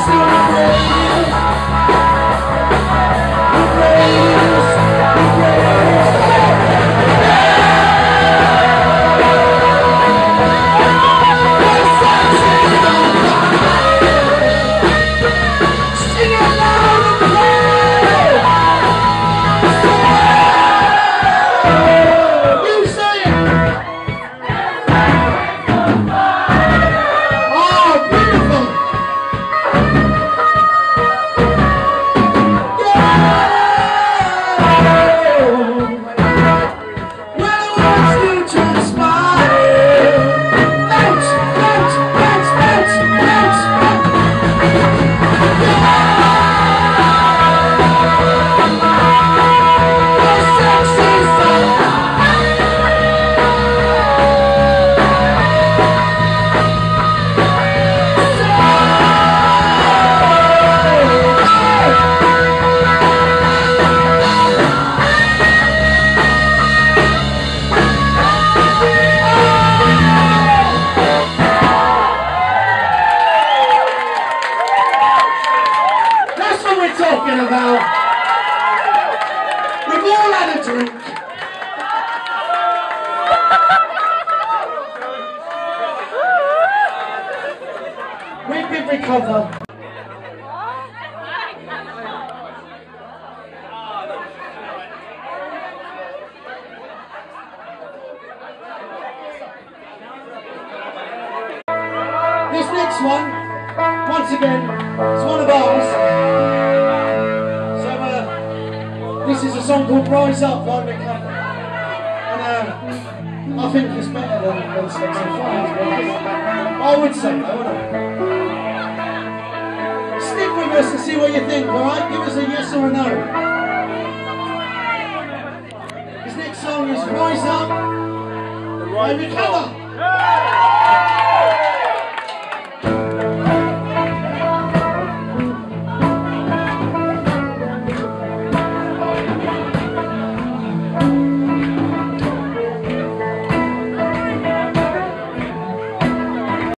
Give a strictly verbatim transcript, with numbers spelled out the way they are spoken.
About. We've all had a drink. We can recover. This next one, once again, is one of ours. This is a song called Rise Up by Recover. And uh, I think it's better than, than Sex and Fire. I would say, though, wouldn't I? Stick with us and see what you think, alright? Give us a yes or a no. This next song is Rise Up by Recover.